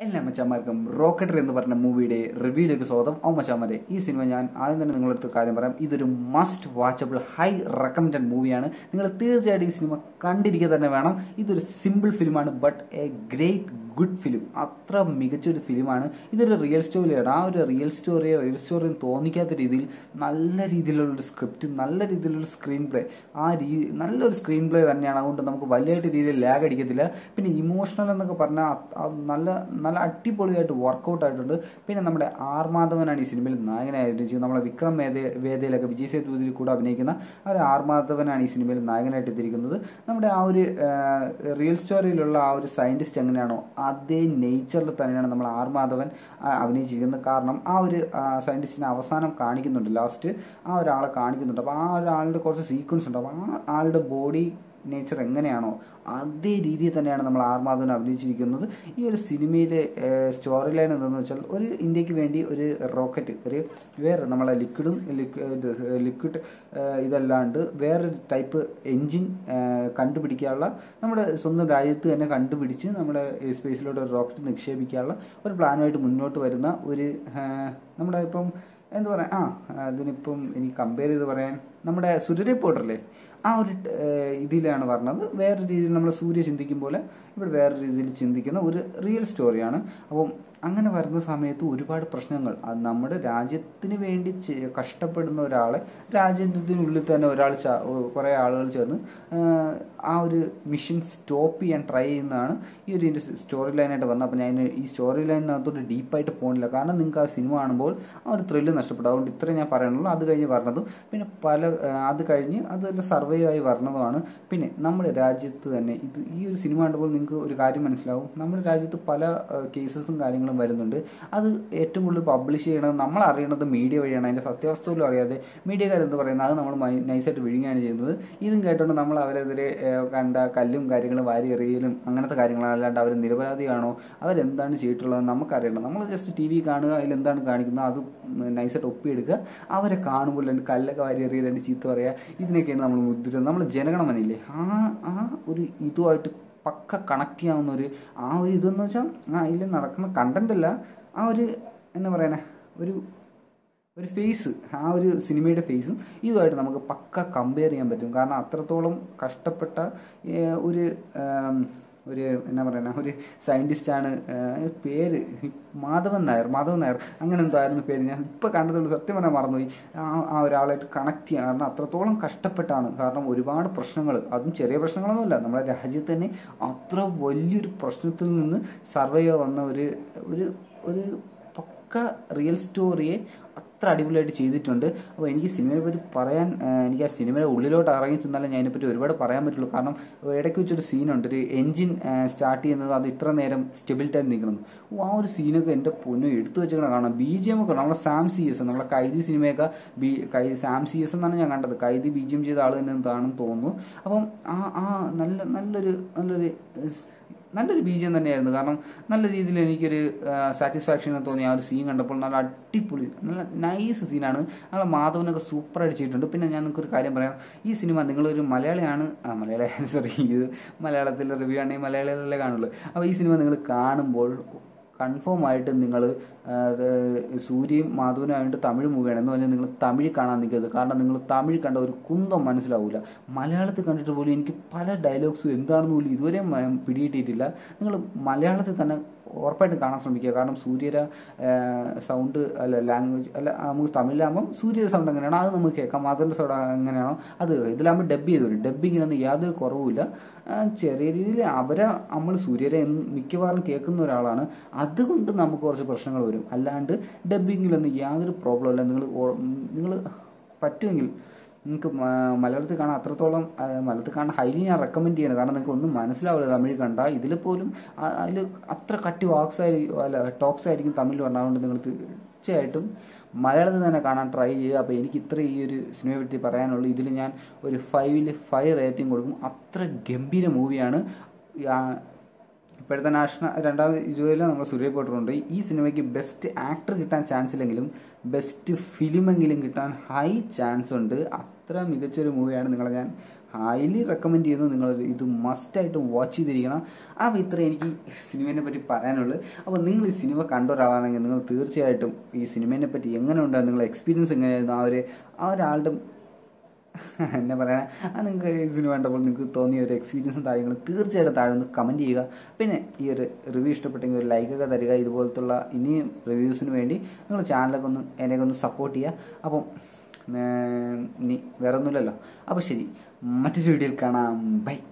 എല്ലാ മച്ചാന്മാർക്കും റോക്കറ്ററി എന്ന് പറഞ്ഞ മൂവിയുടെ റിവ്യൂയിലേക്ക് സ്വാഗതം. മച്ചാന്മാരെ, ഈ സിനിമ ഞാൻ ആദ്യം തന്നെ നിങ്ങളടുത്ത് കാര്യം പറയാം. ഇതൊരു മസ്റ്റ് വാച്ചബിൾ ഹൈ റെക്കമെൻഡഡ് മൂവിയാണ്. നിങ്ങൾ തീർച്ചയായിട്ടും ഈ സിനിമ കണ്ടിരിക്കുക തന്നെ വേണം. ഇതൊരു സിമ്പിൾ ഫിലിമാണ്, but a great good film. അത്ര മികച്ചൊരു ഫിലിമാണ്. ഇതൊരു റിയൽ സ്റ്റോറിയാണ്. ആ ഒരു റിയൽ സ്റ്റോറി തോന്നിക്കാത്ത രീതിയിൽ നല്ല രീതിയിലുള്ളൊരു സ്ക്രിപ്റ്റ്, നല്ല രീതിയിലുള്ള സ്ക്രീൻ പ്ലേ, നല്ലൊരു സ്ക്രീൻ പ്ലേ തന്നെയാണ്. അതുകൊണ്ട് നമുക്ക് വലിയായിട്ട് രീതിയിൽ ലാഗ് അടിക്കത്തില്ല. പിന്നെ ഇമോഷണൽ എന്നൊക്കെ പറഞ്ഞാൽ നല്ല നല്ല അടിപൊളിയായിട്ട് വർക്കൗട്ട് ആയിട്ടുണ്ട്. പിന്നെ നമ്മുടെ ആർ മാധവനാണ് ഈ സിനിമയിൽ നായകനായിട്ട് ചെയ്യുന്നത്. നമ്മളെ വിക്രം വേദയിലൊക്കെ വിജയ് സേതുപതിയിൽ കൂടെ അഭിനയിക്കുന്ന ആ ഒരു ആർ മാധവനാണ് ഈ സിനിമയിൽ നായകനായിട്ട് എത്തിയിരിക്കുന്നത്. നമ്മുടെ ആ ഒരു റിയൽ സ്റ്റോറിയിലുള്ള ആ ഒരു സയന്റിസ്റ്റ് എങ്ങനെയാണോ അതേ നേച്ചറിൽ തന്നെയാണ് നമ്മൾ ആർ മാധവൻ അഭിനയിച്ചിരിക്കുന്നത്. കാരണം ആ ഒരു സയന്റിസ്റ്റിനെ അവസാനം കാണിക്കുന്നുണ്ട്, ലാസ്റ്റ് ആ ഒരാളെ കാണിക്കുന്നുണ്ട്. അപ്പോൾ ആ ഒരാളുടെ കുറച്ച് സീക്വൻസ് ഉണ്ട്. അപ്പോൾ ആ ആളുടെ ബോഡി നേച്ചർ എങ്ങനെയാണോ അതേ രീതിയിൽ തന്നെയാണ് നമ്മൾ ആർ മാധവൻ അഭിനയിച്ചിരിക്കുന്നത്. ഈ ഒരു സിനിമയിലെ സ്റ്റോറി ലൈൻ എന്താണെന്ന് വെച്ചാൽ, ഒരു ഇന്ത്യക്ക് വേണ്ടി ഒരു റോക്കറ്റ്, വേറെ നമ്മളെ ലിക്വിഡ് ഇതല്ലാണ്ട് വേറൊരു ടൈപ്പ് എൻജിൻ കണ്ടുപിടിക്കാനുള്ള, നമ്മുടെ സ്വന്തം രാജ്യത്ത് തന്നെ കണ്ടുപിടിച്ച് നമ്മുടെ സ്പേസിലോട്ട് ഒരു റോക്കറ്റ് നിക്ഷേപിക്കാനുള്ള ഒരു പ്ലാനുമായിട്ട് മുന്നോട്ട് വരുന്ന ഒരു, നമ്മുടെ ഇപ്പം എന്താ പറയുക, അതിനിപ്പം എനിക്ക് കമ്പയർ ചെയ്ത് പറയാൻ, നമ്മുടെ സൂര്യ റിപ്പോർട്ടറില്ലേ, ആ ഒരു ഇതിലാണ് പറഞ്ഞത്. വേറൊരു രീതിയിൽ നമ്മൾ സൂര്യ ചിന്തിക്കും പോലെ ഇവിടെ വേറൊരു രീതിയിൽ ചിന്തിക്കുന്ന ഒരു റിയൽ സ്റ്റോറിയാണ്. അപ്പം അങ്ങനെ വരുന്ന സമയത്ത് ഒരുപാട് പ്രശ്നങ്ങൾ, നമ്മുടെ രാജ്യത്തിന് വേണ്ടി കഷ്ടപ്പെടുന്ന ഒരാളെ, രാജ്യത്തിനുള്ളിൽ തന്നെ കുറേ ആളുകൾ ചേർന്ന് ആ ഒരു മിഷൻ സ്റ്റോപ്പ് ചെയ്യാൻ ട്രൈ ചെയ്യുന്നതാണ് ഈ ഒരു സ്റ്റോറി ലൈനായിട്ട് വന്നത്. അപ്പം ഞാൻ ഈ സ്റ്റോറി ലൈനിനകത്തോട്ട് ഡീപ്പായിട്ട് പോകുന്നില്ല, കാരണം നിങ്ങൾക്ക് ആ സിനിമ കാണുമ്പോൾ ആ ഒരു ത്രില്ല് നഷ്ടപ്പെടും. അതുകൊണ്ട് ഇത്രയും ഞാൻ പറയാനുള്ളൂ. അത് കഴിഞ്ഞ് പറഞ്ഞതും പിന്നെ അത് കഴിഞ്ഞ് അതെല്ലാം സർവൈവ് ആയി വരണതുമാണ്. പിന്നെ നമ്മുടെ രാജ്യത്ത് തന്നെ ഈ ഒരു സിനിമ കണ്ടപ്പോൾ നിങ്ങൾക്ക് ഒരു കാര്യം മനസ്സിലാവും. നമ്മുടെ രാജ്യത്ത് പല കേസസും കാര്യങ്ങളും വരുന്നുണ്ട്. അത് ഏറ്റവും കൂടുതൽ പബ്ലിഷ് ചെയ്യണത്, നമ്മൾ അറിയണത് മീഡിയ വഴിയാണ്. അതിൻ്റെ സത്യാവസ്ഥ പോലും അറിയാതെ മീഡിയക്കാരെന്ത് പറയുന്നത് അത് നമ്മൾ നൈസായിട്ട് വിഴുങ്ങുകയാണ് ചെയ്യുന്നത്. ഇതും കേട്ടുകൊണ്ട് നമ്മൾ അവരെതിരെ കണ്ട കല്ലും കാര്യങ്ങളും വാരി എറിയലും അങ്ങനത്തെ കാര്യങ്ങളാണ്. അല്ലാണ്ട് അവർ നിരപരാധിയാണോ, അവരെന്താണ് ചെയ്തിട്ടുള്ളത് നമുക്കറിയണം. നമ്മൾ ജസ്റ്റ് TV കാണുക, അതിലെന്താണ് കാണിക്കുന്നത് അത് നൈസായിട്ട് ഒപ്പിയെടുക്കുക. അവരെ കാണുമ്പോൾ രണ്ട് കല്ലൊക്കെ വാരി എറിയുക, രണ്ട് ചീത്ത പറയുക, ഇതിനൊക്കെയാണ് നമ്മൾ മുദ്ര. നമ്മൾ ജനഗണമനയില്ലേ, ആ ഒരു ഇതുമായിട്ട് പക്ക കണക്ട് ചെയ്യാവുന്ന ആ ഒരു ഇതെന്ന് വെച്ചാൽ അതിൽ നടക്കുന്ന കണ്ടന്റ് അല്ല, ആ ഒരു എന്താ പറയുക, ഒരു ഫേസ്, ആ ഒരു സിനിമയുടെ ഫേസും ഇതുമായിട്ട് നമുക്ക് പക്ക കമ്പയർ ചെയ്യാൻ പറ്റും. കാരണം അത്രത്തോളം കഷ്ടപ്പെട്ട ഒരു എന്നാ പറയുക, ഒരു സയൻറ്റിസ്റ്റാണ്. പേര് മാധവൻ നായർ അങ്ങനെ എന്തോ ആയിരുന്നു പേര്. ഞാൻ ഇപ്പോൾ കണ്ടതുകൊണ്ട് സത്യം പറഞ്ഞാൽ മറന്നുപോയി. ആ ഒരാളായിട്ട് കണക്ട് ചെയ്യാൻ, കാരണം അത്രത്തോളം കഷ്ടപ്പെട്ടാണ്. കാരണം ഒരുപാട് പ്രശ്നങ്ങൾ, അതും ചെറിയ പ്രശ്നങ്ങളൊന്നുമല്ല, നമ്മുടെ രാജ്യത്ത് തന്നെ അത്ര വലിയൊരു പ്രശ്നത്തിൽ നിന്ന് സർവൈവ് വന്ന ഒരു പക്ക റിയൽ സ്റ്റോറിയെ അത്ര അടിപൊളിയായിട്ട് ചെയ്തിട്ടുണ്ട്. അപ്പോൾ എനിക്ക് സിനിമയെ പറ്റി പറയാൻ, എനിക്ക് ആ സിനിമയുടെ ഉള്ളിലോട്ട് ഇറങ്ങി ചെന്നാലും ഞാൻ അതിനെപ്പറ്റി ഒരുപാട് പറയാൻ പറ്റുള്ളൂ. കാരണം ഇടയ്ക്ക് വെച്ചൊരു സീനുണ്ട്, ഒരു എൻജിൻ സ്റ്റാർട്ട് ചെയ്യുന്നത്, അത് ഇത്ര നേരം സ്റ്റെബിലിറ്റായിട്ട് നിൽക്കണം. ആ ഒരു സീനൊക്കെ എൻ്റെ പൊന്നു എടുത്തു വെച്ചിട്ട് കാണാം. BGM ഒക്കെ നമ്മളെ സാം CS, നമ്മളെ കൈദി സിനിമയൊക്കെ സാം CS എന്നാണ് ഞാൻ കണ്ടത്. കൈദി BGM ചെയ്ത ആൾ തന്നെ എന്താണെന്ന് തോന്നുന്നു. അപ്പം നല്ലൊരു BGM തന്നെയായിരുന്നു. കാരണം നല്ല രീതിയിൽ എനിക്കൊരു സാറ്റിസ്ഫാക്ഷൻ തോന്നി ആ ഒരു സീൻ കണ്ടപ്പോൾ. നല്ല അടിപൊളി, നല്ല നൈസ് സീനാണ്. നമ്മളെ മാധവനൊക്കെ സൂപ്പറായിട്ട് ചെയ്തിട്ടുണ്ട്. പിന്നെ ഞാൻ നിങ്ങൾക്കൊരു കാര്യം പറയാം, ഈ സിനിമ നിങ്ങളൊരു മലയാളിയാണ്, ഇത് മലയാളത്തിലെ റിവ്യൂ ആണെങ്കിൽ മലയാളികളല്ലേ കാണുള്ളൂ. അപ്പോൾ ഈ സിനിമ നിങ്ങൾ കാണുമ്പോൾ കൺഫേം ആയിട്ട് നിങ്ങൾ സൂര്യയും മാധവനുമായിട്ട് തമിഴ് മൂവിയാണ് എന്ന് പറഞ്ഞാൽ നിങ്ങൾ തമിഴ് കാണാൻ നിൽക്കരുത്. കാരണം നിങ്ങൾ തമിഴ് കണ്ട ഒരു കുന്തം മനസ്സിലാവില്ല. മലയാളത്തിൽ കണ്ടിട്ട് പോലും എനിക്ക് പല ഡയലോഗ്സും എന്താണെന്ന് പോലും ഇതുവരെ പിടികിട്ടിയിട്ടില്ല. നിങ്ങൾ മലയാളത്തിൽ തന്നെ ഉറപ്പായിട്ട് കാണാൻ ശ്രമിക്കുക. കാരണം സൂര്യയുടെ സൗണ്ട് ലാംഗ്വേജ് നമുക്ക് തമിഴിലാകുമ്പം സൂര്യയുടെ സൗണ്ട് എങ്ങനെയാണോ അത് നമുക്ക് കേൾക്കാം, മാധവൻ്റെ സൗണ്ട് എങ്ങനെയാണോ അത് ഇതിലാകുമ്പോൾ ഡബ് ചെയ്ത് വരും. ഡബ്ബിങ്ങിനൊന്നും യാതൊരു കുറവുമില്ല. ചെറിയ രീതിയിൽ നമ്മൾ സൂര്യരെ മിക്കവാറും കേൾക്കുന്ന ഒരാളാണ്, അതുകൊണ്ട് നമുക്ക് കുറച്ച് പ്രശ്നങ്ങൾ വരും. അല്ലാണ്ട് ഡബ്ബിങ്ങിലൊന്നും യാതൊരു പ്രോബ്ലം ഇല്ല. നിങ്ങൾ പറ്റുമെങ്കിൽ നിങ്ങൾക്ക് മലയാളത്തിൽ കാണാൻ മലയാളത്തിൽ കാണാൻ ഹൈലി ഞാൻ റെക്കമെൻഡ് ചെയ്യണം. കാരണം നിങ്ങൾക്ക് ഒന്നും മനസ്സിലാവില്ല തമിഴ് കണ്ടാൽ. ഇതിൽ പോലും അതിൽ അത്ര കട്ടി ടോക്സ് ആയിരിക്കും തമിഴിൽ പറഞ്ഞതുകൊണ്ട് നിങ്ങൾ തീർച്ചയായിട്ടും മലയാളത്തിൽ തന്നെ കാണാൻ ട്രൈ ചെയ്യുക. അപ്പോൾ എനിക്ക് ഇത്ര ഈ ഒരു സിനിമയെ പറ്റി പറയാനുള്ളൂ. ഇതിൽ ഞാൻ ഒരു 5ൽ 5 റേറ്റിംഗ് കൊടുക്കും. അത്ര ഗംഭീര മൂവിയാണ്. ഇപ്പോഴത്തെ 2020 നമ്മൾ സൂര്യ റിപ്പോർട്ടറുണ്ട്. ഈ സിനിമയ്ക്ക് ബെസ്റ്റ് ആക്ടർ കിട്ടാൻ ചാൻസ് ഇല്ലെങ്കിലും ബെസ്റ്റ് ഫിലിമെങ്കിലും കിട്ടാൻ ഹൈ ചാൻസ് ഉണ്ട്. അത്ര മികച്ചൊരു മൂവിയാണ്. നിങ്ങളെ ഞാൻ ഹൈലി റെക്കമെൻഡ് ചെയ്യുന്നു. നിങ്ങൾ ഇത് മസ്റ്റായിട്ടും വാച്ച് ചെയ്തിരിക്കണം. അപ്പോൾ ഇത്രയും എനിക്ക് സിനിമയെ പറ്റി പറയാനുള്ളൂ. അപ്പോൾ നിങ്ങൾ ഈ സിനിമ കണ്ട ഒരാളാണെങ്കിൽ നിങ്ങൾ തീർച്ചയായിട്ടും ഈ സിനിമയെ പറ്റി എങ്ങനെ ഉണ്ടാകും, നിങ്ങളുടെ എക്സ്പീരിയൻസ് എങ്ങനെയായിരുന്നു, ആ ഒരാളുടെ എന്നാ പറയാനാ, നിങ്ങൾക്ക് ഈ സിനിമ കണ്ടപ്പോൾ നിങ്ങൾക്ക് തോന്നിയ ഒരു എക്സ്പീരിയൻസും കാര്യങ്ങളും തീർച്ചയായിട്ടും താഴെ ഒന്ന് കമൻറ്റ് ചെയ്യുക. പിന്നെ ഈ ഒരു റിവ്യൂ ഇഷ്ടപ്പെട്ടെങ്കിൽ ഒരു ലൈക്കൊക്കെ തരിക. ഇതുപോലത്തുള്ള ഇനിയും റിവ്യൂസിന് വേണ്ടി നിങ്ങൾ ചാനലൊക്കെ ഒന്ന് എന്നെയൊക്കെ ഒന്ന് സപ്പോർട്ട് ചെയ്യുക. അപ്പം ഇനി വേറെ ഒന്നുമില്ലല്ലോ. അപ്പോൾ ശരി, മറ്റൊരു വീഡിയോയിൽ കാണാം. ബൈ.